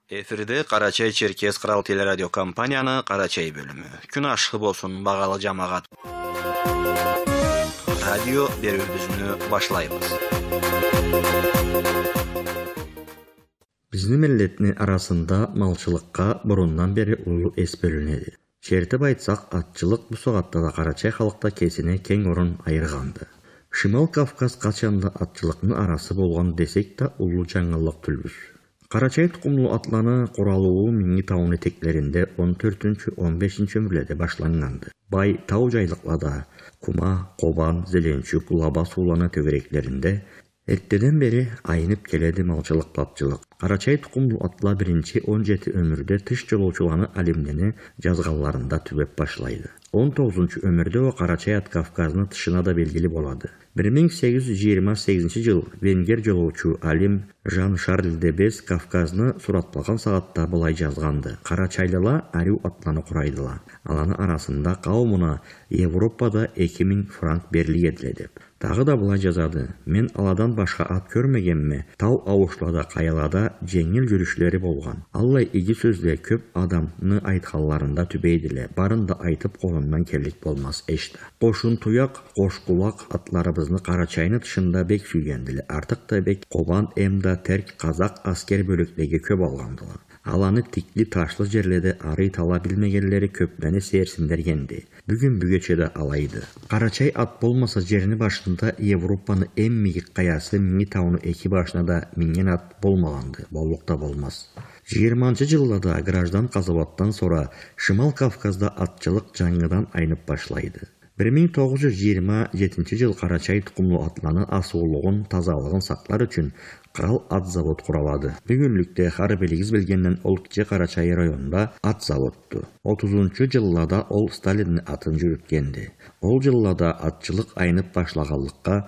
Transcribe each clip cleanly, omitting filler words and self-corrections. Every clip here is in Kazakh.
Efirde Карачай Черкес Кырал телерадио компанияны Карачай бөлүмү. Күн ашыгы болсун, багалы жамагат. Радио берүүбүзүнү башлайбыз. Биздин миллеттин арасында малчылыкка бурундан бери улуу эс бөлүнөдү. Чертип айтсак, атчылык бу сагатта да Карачай халыкта кесине кең орун айырганды. Шымал Кавказ качанда атчылыктын арасы болгон десек да улуу жаңылык түлбүз. Карачай тукумлуу атланы куралуу Миңи тауын этектеринде 14-15 өмүрлөрдө башланганды. Бай тау жайлыкларда Кума, Кобан, Зеленчук, Лаба суулана төгөрөклөрүндө эртеден бери айнып келеди малчылык папчылык. Карачай тукумлуу атла 17 өмүрдө тыш жолоочуларны алимдени жазганларында түбөп башлайды. 19 өмүрдө Карачай ат Кавказдын тышына да белгили болду. 1828 жыл венгер жолоочу алим Жан-Шарль Дебес Кавказны суратлаган сагатта былай жазганды. Карачайлыла арю атланы курайдыла. Аланы арасында кауымуна Европада 2000 франк берилген деп. Тагы да былай жазады. Мен аладан башка ат көрмөгенме? Тау ауышлада, каялада жеңил жүрүшлөрү болгон. Аллай иги сөздө көп адамны айтканларында түбейдиле. Барын да айтып колунан келик болмас эшта. Кошун туяк, кош кулак атларыбызны Карачайны тышында бек сүйгендиле. Артык да бек Кобан, Эмда, Терк, Казак аскер бөлөктөгө көп алгандылар. Аланы тикли ташлы жерлерде арый тала билмегенлери көпмени серсиндергенди. Бүгүн бүгөчө да алайды. Карачай ат болмаса жерини башында Европаны эң мийик каясы Миңи тауыны эки башына да минген ат болмаганды. Боллукта болмас. 20-нчы жылдарда граждан казабаттан sonra Шымал Кавказда атчылык жаңыдан айнып башлайды. 1927 жыл Карачай тукумлуу атланы асуулугун, тазалыгын саклар үчүн Кырал ат завод куралады. Бүгүнлүктө харбелигиз билгенден ол кичи Карачай районунда ат заводту. 30-нчы жылларда ол Сталиндин атын жүрүткенди. Ол жылларда атчылык айнып башлаганлыкка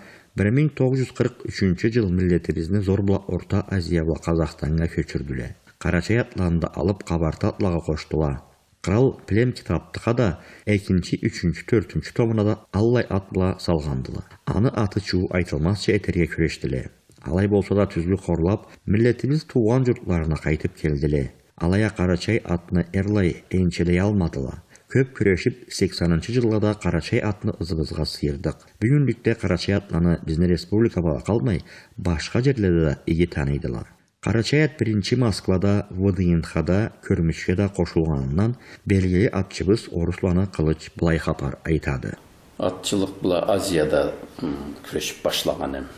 1943 жыл миллетибизни зорла Орта Азияга Казакстанга көчүрдүлөр. Карачай атланды алып Кабарта атлага коштулар. Кырал Плем китаптыка да 2-нчи, 3-нчү, 4-нчү томуна да Аллай атла салгандылар. Аны аты чуу айтылмасча этерге күрөштүлөр. Алай болсо да түзлүк корлап, миллетибиз тууган журтларына кайтып келдилер. Алая Карачай атны эрлай энчелей алмадылар. Көп күрөшүп 80-нчы жылдарда Карачай атны ызыбызга сыйырдык. Бүгүнлүктө Карачай атланы биздин республикага калмай, башка жерлерде да иги тааныйдылар. Карачай ат 1-нчи Москвада, ВДНХда көрмүшкө да кошулганынан белгили атчыбыз Оруслана Кылыч былай капар айтады. Атчылык була Азияда күрөшүп башлаган эм.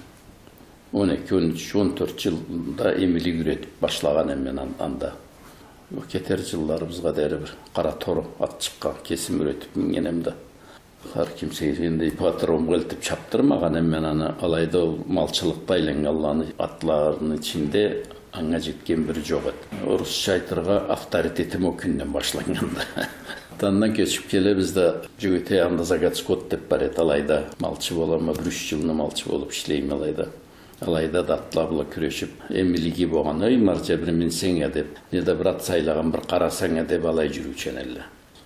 12-14 жылда эмилик үйрөтүп башлаган эм мен анда. Кетер жылларыбызга дээри бир кара тору ат чыккан, кесим үйрөтүп минген эм да. Ар кимсе эндей патрон келтип чаптырмаган эм мен аны. Алайда малчылыкта айленген атлардын ичинде аңа жеткен бир жок эт. Орусча айтырга авторитетим о күндөн башланган да. Андан көчүп келебиз да жигите анда загадскот деп бар эт. Алайда малчы болом, 3 жылны малчы болуп иштейм алайда. Алайда да атлабыла күрөшүп, эмилиги болгон, ой маржа бир минсеңе деп, не да бир ат сайлаган бир карасаңа деп алай жүрүүчүн эле.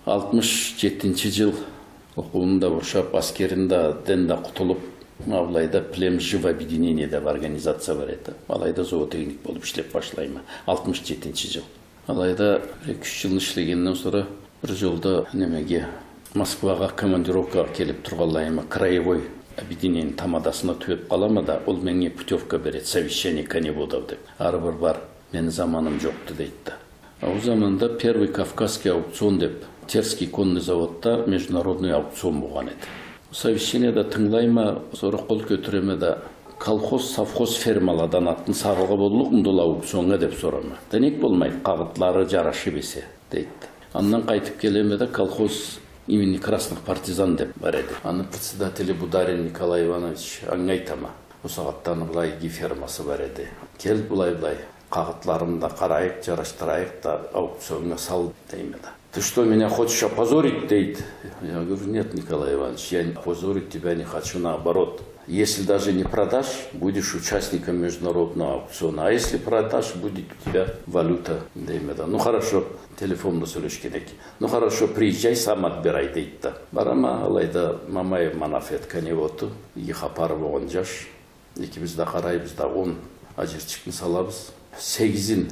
67-нчи жыл окуунда уршап, аскеринде денде кутулуп, Алайда Плем живо объединение деп организация бар эти. Алайда зоотехник болуп иштеп башлайм. 67-нчи жыл. Алайда 2-3 жыл иштегенден sonra бир жолдо немеге Москвага командировкага келип турганлайым, краевой объединение тамадасына түгөп калам да, ол менге путевка берет, совещание не будет деп. Ары бир бар, менин заманым жокту дейт да. А у заманда первый Кавказский аукцион деп Терский конный заводда международный аукцион болгон эти. Совещаниеда тыңлайма, sonra кол көтүрөмө да колхоз, совхоз фермалардан атын сагылга болдук мындул аукционга деп сурама. Денек болмайт, кагытлары жарашып эсе дейт. Андан кайтып келеме да колхоз имени Красных партизан деп бар эди. Аны председатели Бударин Николай Иванович аңайтама. Бу сагаттан былай ги фермасы бар эди. Кел булай кагытларымды карайык, жараштырайык да аукционга сал дейме да. Ты что, меня хочешь опозорить, дейт? Я говорю, нет, Николай Иванович, я опозорить тебя не хочу, наоборот. Если даже не продашь, будешь участником международного аукциона. А если продашь, будет у тебя валюта. Ну хорошо, телефонда сөйлешкенеки. Ну хорошо, приезжай, сам отбирай, дейт. Барама, алайда Мамаев манафет каневоту, ехапар болгон жаш. Экибиз да карайбыз да 10 ажырчыкны салабыз. 8-ин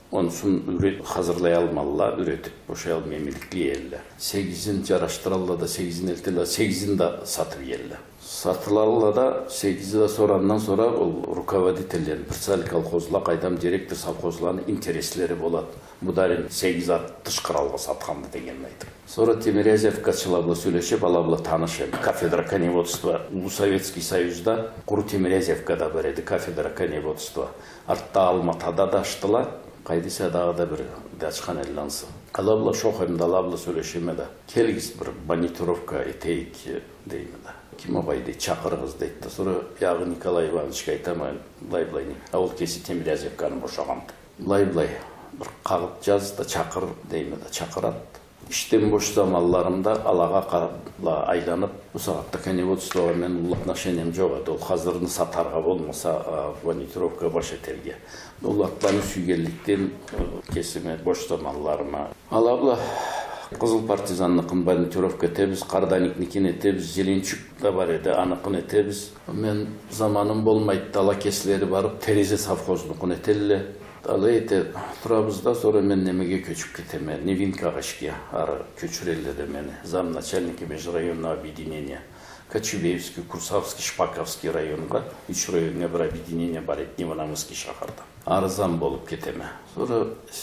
Onsun hazırlay almalılar, üretip boşay almaya emekli yerler. 8'in caraştırallar da 8'in eltiler, 8'in de satır yerler. Satılarla da 8'i de sorandan sonra rukovoditellerin, pirsalik kolxozla qaydam direktor salxozlarının interesleri bolat. Bu da 8 at dışqıralga satqandı degen aytып. Sonra Тимирязевка чылабла сөйлешіп, алабла танышып. Кафедра коневодства Советский Союзда Куру Тимирязевкада бар еді, кафедра коневодства. Артта Алматада да аштылар. Қайдыса дағы да бір дачқан әллансы. Алабла шоқайымда, алабла сөйлешеме да. Келгіз бір монитировка етейік деймі да. Ким абайды чақырғыз дейді. Sonra яғы Николай Ивановичке айтамын, былай-былай. Ауыл кесі Тимирязевканы бошағанды. Былай-былай бір қағып жаз да чақыр деймі да, чақырады. İşten boş zamanlarımda alağa qarabla aylanıp bu saatte konevodstvoga men ullatnaşenem joğadı. Ol hazırını satarga bolmasa monitorovka baş etelge. Ullatlarını süygellikten kesime boş zamanlarıma. Alabla Kızıl Partizanlıqın monitorovka etebіз, Qardaniknikin etebіз, Zelençuk da var edi, anıqın etebіз. Men zamanım bolmaydı, dala kesileri barıp Terize savxozluqın etelle. Alayete turabızda sonra men nemege köçüp keteme. Nevinka Qaşkiya ara köçürelledi meni. Замначальники межрайонного объединения. Кочубеевский, Курсавский, Шпаковский районга. 3 районга bir объединение бар еді, Неванамский шахарда. Арзан болып кетеме. Sonra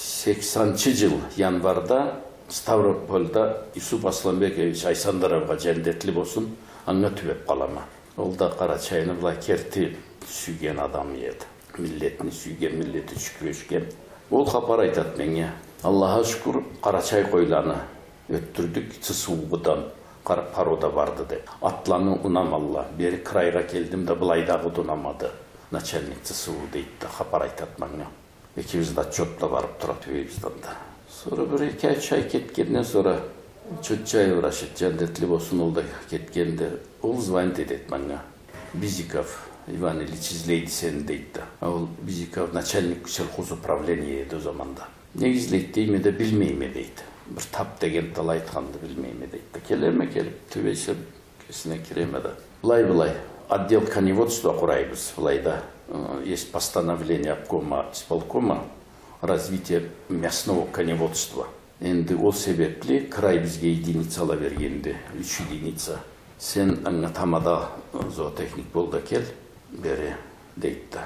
80-чы жыл январда Ставропольда Исуп Асланбекович Айсандаровға жәндетлі болсын, аңа түбеп қалама. Ол да Қарачайны бұлай керти сүйген адам еді. Milletini sүйген, milleti şükürüşken. Ol kapar aytat menye. Allah'a şükür Qarachay koylanı öttürdük Çısıuğudan. Paroda vardı de. Atlanı unamalla. Beri Kırayga geldim de Bılaydağı dunamadı. Начальник Çısıuğu deydi de kapar aytat menye. İkimiz de çöpla varıp durat üyemizden de. Sonra bir 2 ay ketkenden sonra Çötçay uğraşıp cendetli olsun oldu ketkende. Ol zvanit edet menye. Bizikov Иван Ильич izleydi seni deydi. Ol Bizikov начальник сельхозуправления еді o zamanda. Ne izleydi deyme de bilmeyme deydi. Bir tap degen tal aytkandı bilmeyme deydi. Keleme kelip tüveşim kesine kiremedi. Былай отдел коневодства құрайбыз. Былайда есть постановление обкома исполкома развития мясного коневодства. Енді ол себепли край бізге единица ала бергенде 3 единица. Sen аңа тамада зоотехник болды кел. Бері дейді.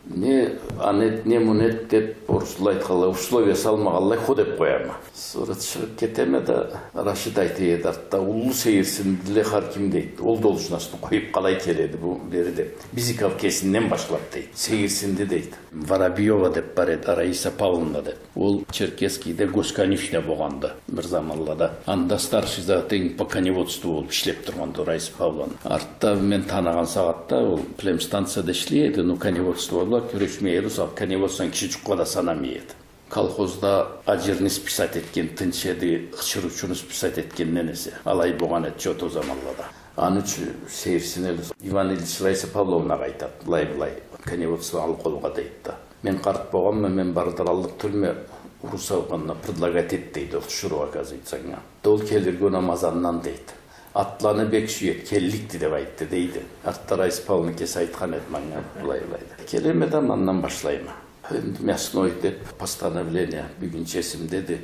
Не анет, не мунет деп орысылы айтқалы, условия салмағалай хо деп қояма. Sonra шығып кетеме да Рашид айты еді артта. Улы сейірсінділі харким дейді. Ол должностын қойып қалай келеді бұл бері деп. Bizikov кесінен башлап дейді. Сейірсінді дейді. Воробьева деп бар еді, Раиса Павловна деп. Ол Черкескийде госконечная болғанды бір заманлада. Анда старший зоотехник по коневодству болып ішлеп тұрғанды Раиса Павловна. Артта мен танаған сағатта ол племстанцияда ішлейді, но коневодство көресмейді, сол коневодстводан кіші жүққа да санамейді. Колхозда ажирнис писать еткен, тыншеді, қышыручыныс писать еткен ненесе. Алай болған еді жот о заманлада. Аны сейірсінелі Иван Ильич Раиса Павловнаға айтады. Былай коневодство ал қолға дейді. Мен қарт болғанмын, мен бардыралық түрме Русалғанына предлагать еттейді, ұшыру оказывается. Дол келірген Амазаннан дейді. Атланы бек сүйет, келлікті деп айтты дейді. Артта Раиса Павловна кесі айтқан еді маңа былай-былайды. Келемеден аннан башлайма. Мясной деп постановление, бүгін чесім деді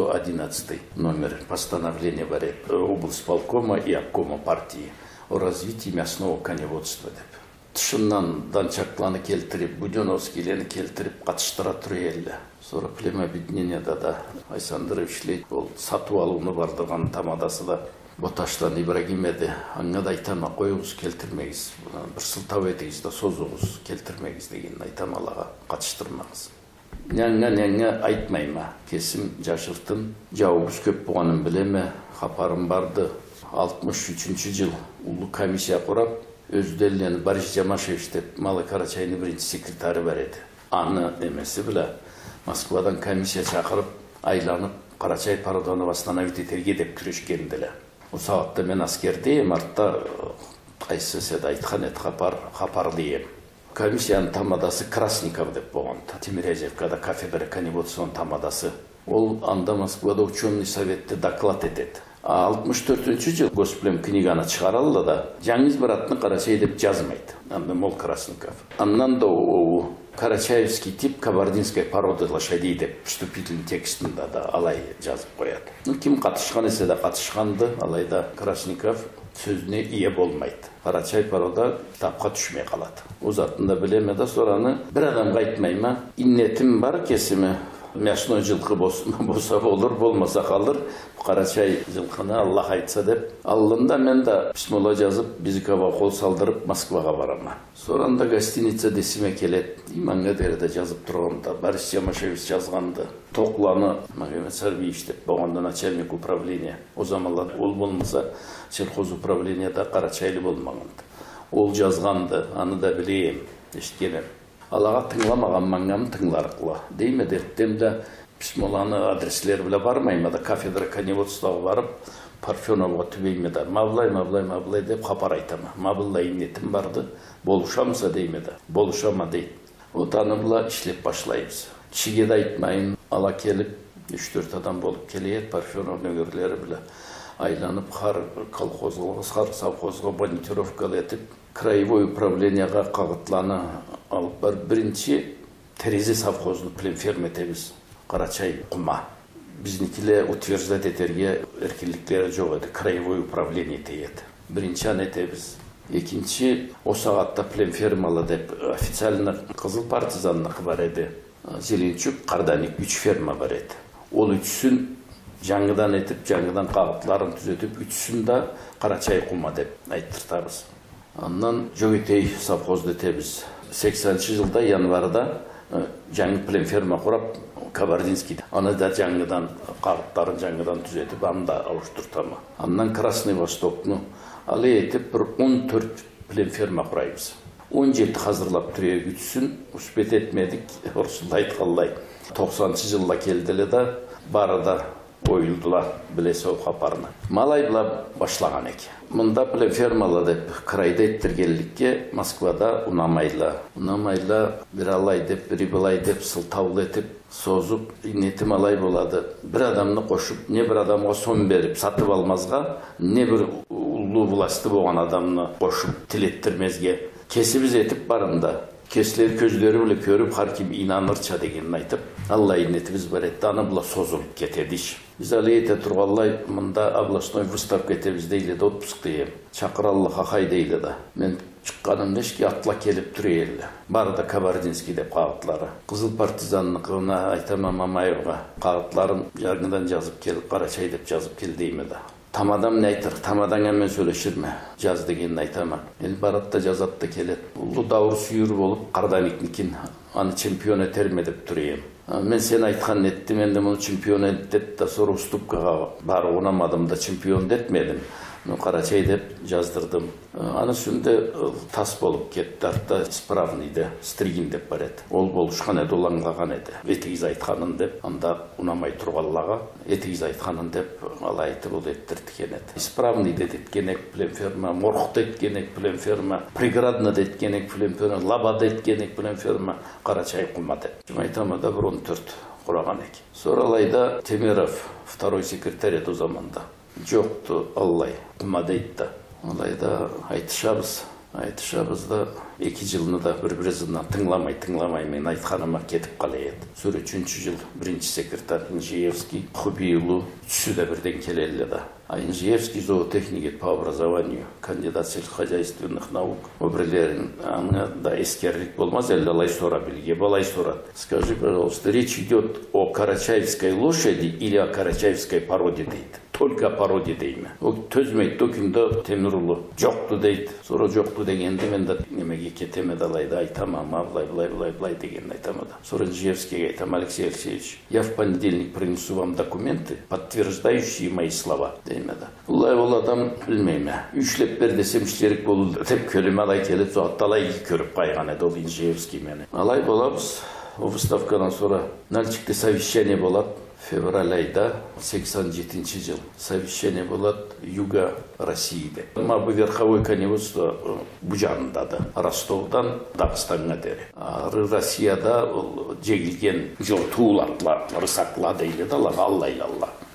111 номер постановление бар еді. Облсполкома и обкома партии о развитии мясного коневодства деп. Тұшыннан данчакланы келтіріп, Буденовскийлені келтіріп, қатыштыра тұры елі. Sonra плема объединенияда да Айсандыров ішлейді. Ол сату алуыны бардырған тамадасы да Боташтан Ибрагим еді. Аңа да айтама қойыңыз келтірмегіз. Бір сылтау етіңіз да созуғыз келтірмегіз деген айтамалаға қатыштырмағыз. Нәңә айтмайма. Кесім жашыртын. Жауыбыз көп болғанын білеме. Қапарым барды. 63 жыл ұлы комиссия құрап, өзделені Борис Жамашевич деп Малый Карачайны бірінші секретары бар еді. Аны демесі біле. Москвадан комиссия шақырып, айланып, Қарачай пароданы восстановить етерге деп күрешкенділі. O saatte men askerdeyim, artta qayсы седі айтқан еді қапар дейім. Комиссияның тамадасы Красников деп болғанды. Тимирязевкада кафедра коневодствоның тамадасы. Ол анда Москвада ученый советте доклад етеді. 64-ші жыл Госплем книганы шығаралды да, жаңыз бір атны Қарачай деп жазмайды. Анда Мол Красников. Аннан да Карачаевский тип кабардинской породы лошадей деп вступительный текстінде да алай жазып қояды. Ким қатышқан есе де қатышқанды, алайда Крашников сөзіне ие болмайды. Карачай порода кітапқа түшмей қалады. О затында білеме да сораны бір адамға айтмай ма, иннетім бар кесімі, мясной жылқы болса болыр, болмаса қалыр. Карачай жылқыны Аллах айтса деп. Аллында мен да бисмилла жазып, Бизикова қол салдырып Москваға барама. Соранда гостиница десіме келет. Иманға дерде жазып тұрғанда, Борис Ямашевич жазғанды. Тоқланы Магомед Сарбиевич деп болғанда начальник управления. О заманлар ол болмаса сельхоз управленияда Карачайлы болмағанды. Ол жазғанды, аны да білейім, ешкенем. Алаға тыңламаған маңнам тыңларықла. Дейме дерттемді Бисмилланы адреслері біле бармайма да кафедра коневодствоға барып, Парфеновға түбейме да мабылай деп қапар айтама. Мабылай иннетім барды, болушамса дейме да, болушама дейді. Отаны бұла ішлеп башлаймыз. Шигеді айтмайын, ала келіп, 3-4 адам болып келейет, Парфенов нөгерлері біле айланып, қар колхозға, қар совхозға монитировкалы етіп, краевой управленияға қағытланы алып бар. Бірінші терезе совхозны пленферм етеміз. Карачай құма. Біздікіле утверждать етерге еркеліктері жоқ еді. Краевой управление еді. Бірінші ан етеміз. Екінші, о сағатта пленфермалы деп официально Қызыл партизанлық бар еді. Зеленчук, Қарданик 3 ферма бар еді. Ол üçsін жаңыдан етіп, жаңыдан қағытларын түзетіп, üçsін да Карачай құма деп айттыртабыз. Аннан Жөгетей совхозды етеміз. 80-ші жылда январда жаңы пленферма құрап, Кабардинскийде. Аны да жаңыдан, қағыттарын жаңыдан түзетіп, анда ауыштыртама. Аннан Красный Востокны алы етіп, 14 пленферма құраймыз. 17 қазырлап түрек үтсін, ұспет етмедік, ұрсында айтқалай. 90-ші жылда келділі да, бары да ойылдыла білесі ол қапарына. Малай бұла башлаған еке. Мұнда пленфермалы деп крайда еттіргелікке Москвада унамайла. Унамайла бір алай деп, бір былай деп, сылтаулы етіп, созып, инетім алай болады. Бір адамны қошып, не бір адамға сон беріп, сатып алмазға, не бір ұлы власты болған адамны қошып, тілеттірмезге. Кесібіз етіп барында. Кесілер көздері біле көріп, қарким инанырча дегенін айтып, Алла инетіміз бар етті, аны бұла созылып кетедіш. Біз әлі ете тұрғалай, мұнда областной выставка етебіз дейлі де отпуск дейім. Чақыраллы қақай дейлі да. Мен шыққанымда ішке атла келіп түрелі. Барды Кабардинский деп қағытлары. Қызыл партизанны қығына айтама Мамаевға қағытларын жағынан жазып келіп, Карачай деп жазып кел деймі да. Тамадам не айтыр, тамадан әмен сөйлешір ме? Жаз дегенін айтама. Ел баратта жазатта келет. Ұлы дауыр сүйір болып, Қарданикникін аны чемпион етер ме деп түрейім. Мен сен айтқан етті, мен де мұны чемпион еттет да, соры уступкаға бары онамадым да чемпион детмедім. Карачай деп жаздырдым. Аны сүнде тас болып кетті, артта исправный де, стригин деп бар еді. Ол болушқан еді, олаңлаған еді. Етігіз айтқанын деп, анда унамай тұрғаллаға, етігіз айтқанын деп, ала айтып ол еттірткен еді. Исправный де деткенек пленферма, морқта еткенек пленферма, преградны де еткенек пленферма, лабада еткенек пленферма, Карачай құма деп. Айтама да 14 құраған екен. Соралайда Темиров, второй секретарь еді о заманда. Жоқты Аллай, құма дейді. Алайда айтышабыз да 2 жылыны да бір-бірізінен тыңламай мен айтқаныма кетіп қалай еді. Сөрі 3-ші жыл 1-ші секретарь Инжиевский, Хубийлу, түсі де бірден келелі да. А Инжиевский зоотехник по образованию, кандидат сельскохозяйственных наук. Обрелерін аңы да ескерлік болмаз, әлі алай сора білге, балай сора. Скажи, пожалуйста, речь идет о карачаевской лошади или о карачаевской породе дейді? Только о породе деймі. Ол төзмейді, докімді Темірұлы жоқты дейді. Сора жоқты дегенде мен де немеге кетемеді алайды, айтама, былай деген айтамады. Сора Инжиевскийге айтам, Алексей Алексеевич, я в понедельник принесу вам документы, подтверждающие мои слова. Деймеді. Олай ол адам білмейме. Үшлеп бер десем ішлерік болуды деп көліме алай келіп, соғатталай көріп қайған еді ол Инжиевский мені. Алай болабыз, о выставкадан sonra Нальчикте совещание болады. Февраль айда 87-ші жыл совещание болады Юга Россияда. Мабы верховой коневодство бұ жанындады. Ростовдан Дағыстанға дәрі. Россияда жегілген жыл туылатла, рысатла дейледі, Аллай.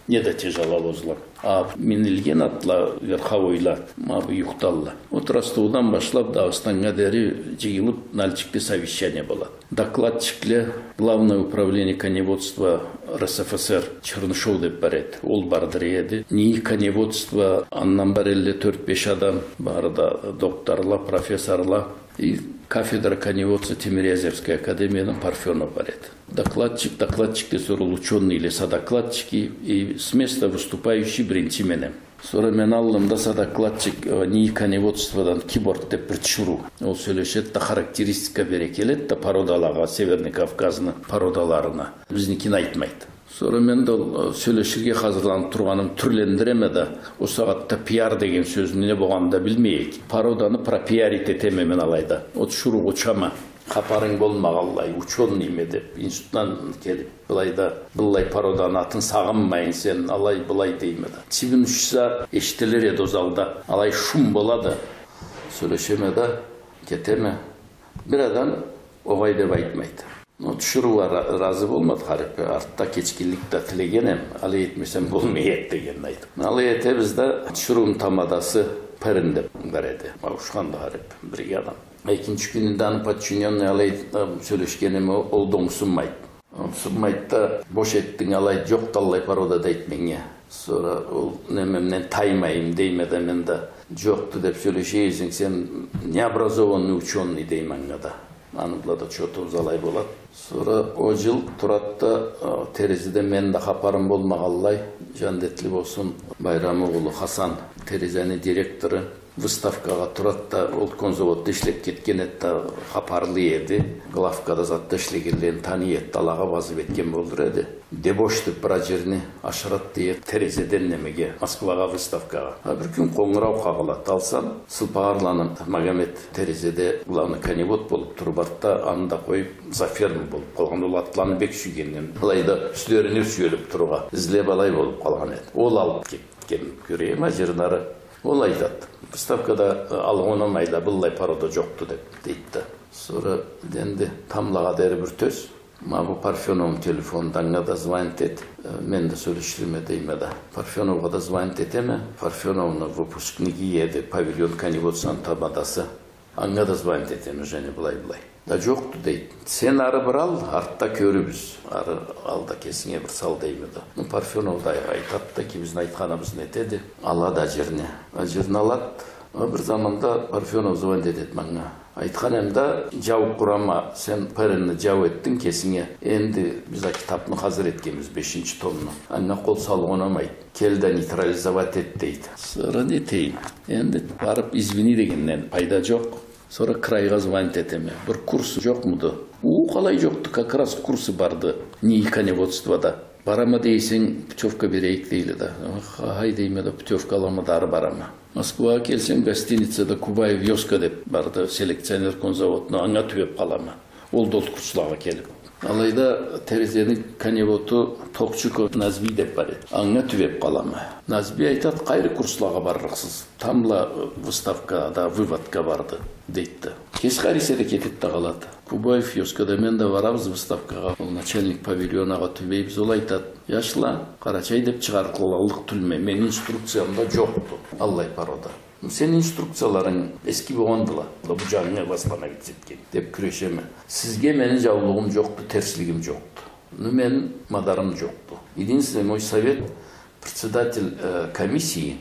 не да тяжеловозлар. А минилген атла верховойлар, мабы юқталла. От Ростовдан башлап Дағыстанға дәрі жиылып Нальчикте совещание болады. Докладчикле Главное управление коневодства РСФСР Чернышов деп барет. Ол бардыр еді. Ни коневодство аннан барелле 4-5 адам барда докторла, профессорла. И кафедра коневодства Тимирязевской академии Парфенов барет. Докладчик сорыл ученый или содокладчики и с места выступающий бринтименем. Sonra мен аллымда содокладчик ни коневодстводан киборд деп бір чуру. Ол сөйлешет та характеристика бере келет та породаларға, Северный Кавказны породаларына. Біздікін айтмайды. Sonra мен де сөйлешерге қазырланып тұрғаным түрлендіреме да, о сағатта пиар деген сөзін не болғанда білмейді. Пароданы пропиарит етемемен алайда. От шуру ұчама. Қапарың болмағаллай, ученый ме деп, институттан келіп, бұлай пародан атын сағынмайын сен, алай бұлай дейме да. Тибін үшса ештелер еді озалда, алай шум болады, сөйлешеме да, кетеме. Бір адам оғай деп айтмайды. Түшіруға разы болмады қарипе, артта кечкілікті тілегенем, алай етмесем болмайет дегенайды. Алай ете бізді түшіруын тамадасы пәріндеп бар еді, мағышқанды қарип, бірге адам. Екінші күнінден подчиненный алайды сөйлешкенеме ол доңсынмайды. Сынмайды да бош еттің алайды жоқ талай парода дайды менге. Sonra ол немемнен таймайым дейме да мен да жоқты деп сөйлешейсің сен необразованный ученый дейманға да. Аны бұлада чоты ұзалай болады. Sonra о жыл тұратта терезеде мен да қапарым болмағаллай жандетлі болсын Байрамоғлы Хасан терезені директоры выставкаға тұратта ол конзаводты ішлеп кеткен етті қапарлы еді. Главкада затты ішлегерлерін тани етті алаға базып еткен болдыр еді. Дебошты бір жеріне ашырат дейі терезеден немеге Москваға выставкаға. Бір күн қоңырау қағылат алсам, сылпағарланым Магомед терезеде главный коневод болып тұрбатта анда қойып заферм болып қалған. Ол атланы бек сүйгеннен. Алайда үстеріне сүйеліп тұруға ізлеп алай болып қалған еді. Ол алып кеткен көрейім ажырнары. Ол айтады. Выставкада алғынан айда бұллай парода жоқты деп дейді. Sonra денді тамлаға дәрі бір төс. Мабы Парфеновым телефондан да звонит ет. Мен де сөйлештірме дейме да. Парфеновға да звонит етеме. Парфеновны выпускники еді. Павильон коневодствоның табадасы. Аңға да звонит етеме және бұлай-бұлай. Да жоқты дейді. Сен ары бір ал, артта көрібіз. Ары алда кесіңе бір сал дейме да. Парфенов да айтады да ки біздің айтқанымызын етеді. Алады ажырне. Ажырны алады. Бір заманда Парфенов звонит етеді маңа. Айтқан әмді жау құрама, сен пәріні жау еттің кесіңе. Енді біз кітапны қазір еткеміз 5-ші томны. Аңа қол салу онамайды. Келді нейтрализовать ет дейді. Sonra не тейін. Енді барып извини дегеннен пайда жоқ. Sonra крайға звонит етеме. Бір курсы жоқ мұды. Қалай жоқты, как раз курсы барды. Не коневодствода. Барама дейсен путевка берейік дейді да. Ай дейме да путевка аламадары барама. Москваға келсем гостиницада Кубаев Йоска деп барды селекционер конзаводына аңа түвеп қалама. Ол дол курслаға келіп. Алайда терезені коневоду Токчуко Назби деп бар еді. Аңа түвеп қалама. Назби айтады, қайры курслаға баррықсыз. Тамла выставкада, выводка барды дейді. Кеш қариседе кететті қалады. Кубаев Йоскада мен да барамыз выставкаға. Ол начальник павильонаға түбейбіз, ол айтады. Яшла, Қарачай деп шығар қылалық түлме. Мен инструкциямда жоқты. Аллай парода. Сен инструкцияларың eski болғандыла. Бұл жағыңа бастана кетсеткен. Деп күрешеме. Сізге менің жаулығым жоқты, терслігім жоқты. Мен мадарым жоқты. Единственный мой совет, председатель комиссии,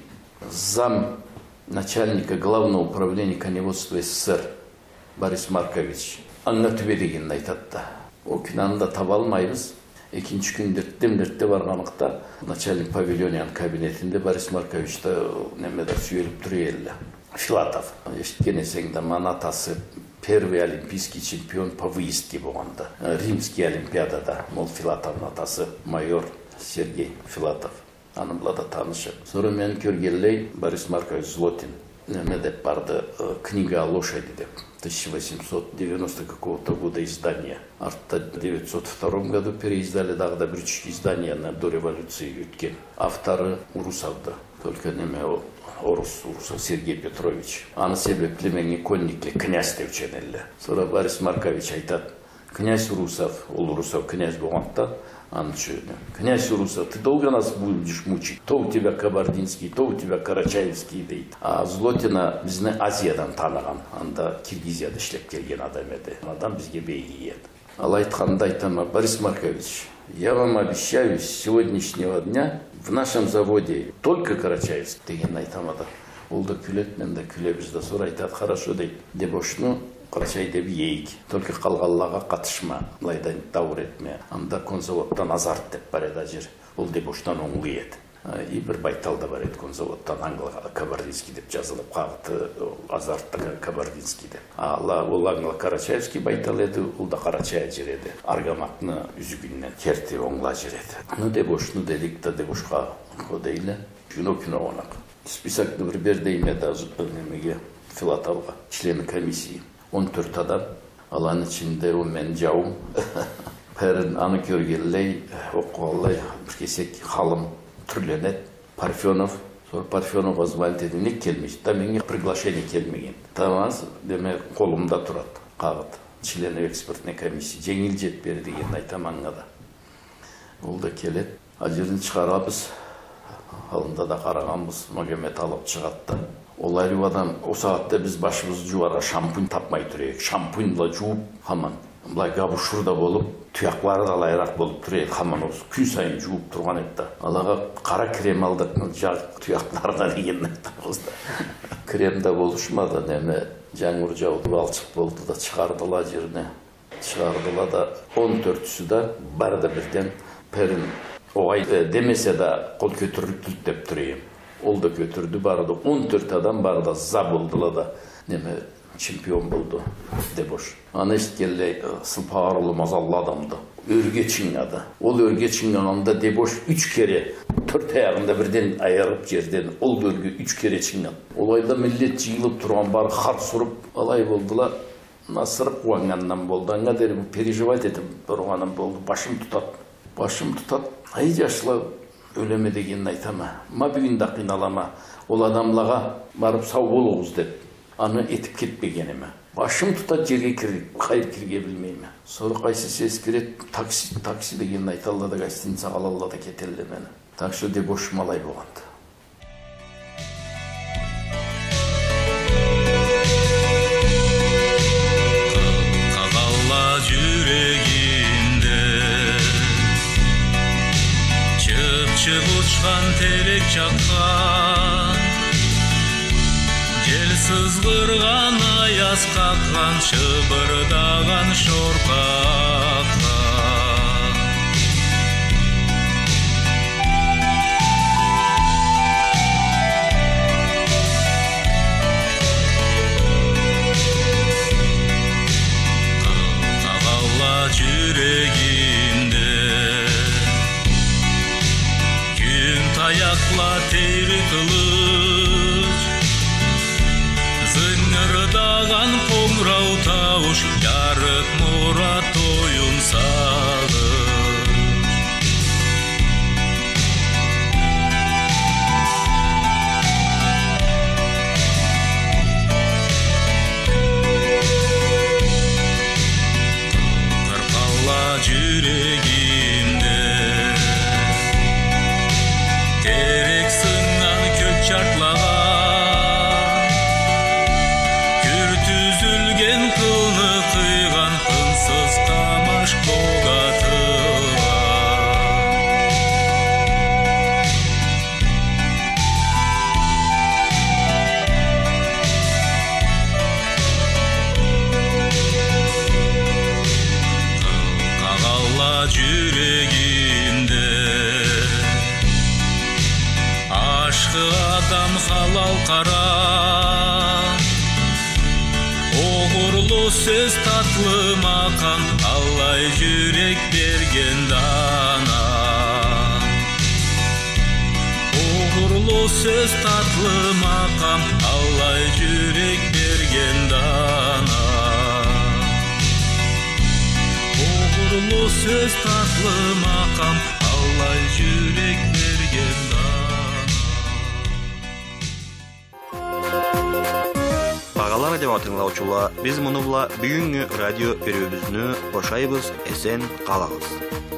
зам начальника Главного управления коневодства СССР Борис Маркович. Аңна түбе дегенін айтады. О күнанда таба алмайбыз. Екінші күн дертте барғанықта начальник павильонян кабинетінде Борис Марковичті немеде сүйеліп тұр елі. Филатов. Ешткен есеңді манатасы первый олимпийский чемпион по выездке болғанда. Римский олимпиадада. Ол Филатовның атасы майор Сергей Филатов. Аны бұлада танышы. Sonra мен көргелей Борис Маркович Злотин. Немеде барды книга о лошади деп. 1890 какого-то года издания. Артта 902 году переиздали, дағда бірінші издания до революции өткен. Авторы Урусовды. Только неме Урусов Сергей Петрович. Аны себеплі менге конниклі князь деп ченелі. Sonra Борис Маркович айтады. Князь Урусов, ол Урусов князь болғанда, Князь Руса, ты долго нас будешь мучить? То у тебя кабардинский, то у тебя карачаевский дейді. А Злотина бізді Азиядан таныған, анда Киргизияда ішлеп келген адам еді. Адам бізге бейгі еді. Ал айтқанда айтама, Борис Маркович, я вам обещаю, с сегодняшнего дня в нашем заводе только карачаевский деген айтамады. Ол да күлет, мен да күлебіз да, sonra айтады, хорошо дейді, дебошну Карачай деп ейік, только қалғаллаға қатышма, лайдан дауыр етме. Анда конзаводтан азарт деп бар еді жер, ол дебоштан оңғы еді. И бір байталда бар еді конзаводтан аңғылға кабардинский деп жазылып, қағыты азартты кабардинский деп. Ол аңғылы Карачаевский байтал еді, ол да Карачай жер еді. Аргамақны үзігінен керте оңла жер еді. Дебошны дедік та дебошқа қодейлі, күно онақ. Списакты бір бердейме да немеге Филатовға, члены комиссии. 14 адам, алан içinde o men жауым, пәрін аны көргелей, оқуалай, бір кесек халым түрленет, Парфенов, Парфенов озвали деді, не келмейші, да менге приглашение келмеген. Тамаз, деме, қолымда тұрады, қағыт, члены экспертной комиссии, жеңіл жет бері деген айтам аңғада. Ол да келет, ажерін шығарабыз, алында да қарағанбыз, Магомед алып шығатты. Олар адам, o saatte biz başımız cuvara şampun tapmay turayık. Şampunla juup haman. Бұлай габушурда болып, тұяқлары да лайырақ болып тұрайық, хаман осы. Күн сайын жуып тұрған еді. Алаға қара крем алдық, тұяқларына деген айтты. Кремда болушмады, неме жаңғыр жауды балшық болды да шығардыла жеріне. Шығардыла да 14-сі да бары да бірден пәрін оғай демесе да қол көтіріліп деп тұрайым. Ол да götürdü barada 14 adam barada za buldular da neme çempiyon buldu deboş. Ana işkelle sılpağarlı mazallı adamdı. Örge çingadı. Ol örge çingananda deboş 3 kere 4 ayağında birden ayarıp yerden ol örge 3 kere çingadı. Olayda millet çiğılıp duran bar har sorup alay buldular. Nasırıp uangandan boldu. Anga derim perişivat edip duranım boldu. Başım tutat. Ay yaşlı Öleme degenini айтама. Ма бүгін да қиналама. Ол адамлаға барып сау болуыз деп. Аны етіп кетпегеніме. Башым тұтат жерге кіріп, қайыр кірге білмейме. Sonra қайсы сес керет, такси дегенін айталды да гостиница қалалды да кетелді мені. Так что дебош малай болғанды. Қағалла жүрегімде Çıp uçkan terek çakkan Jel sızgırgan ayaz kakkan Şıbırdagan şorkakka Kağalla yüreğimde Ayakla teri kılıç Zıngırdagan kongrav tavuş Yarık murat oyun sağır Kırkalla yüreğimde Terek sıngan kök çartlagan Kürt üzülgen kılını kıygan Kınsız kamaş kogatıgan Kağalla yüreğimde Aşkı adam halal kara Oğurlu söz tatlı makam Allah yürek bergen dana Oğurlu söz tatlı makam Allah yürek bergen dana Oğurlu söz tatlı makam Allah yürek bergen dana Бағалы радио тыңлаучылар, біз мұны бүгінгі радио берүүбүздү бошайбыз, эсен калабыз.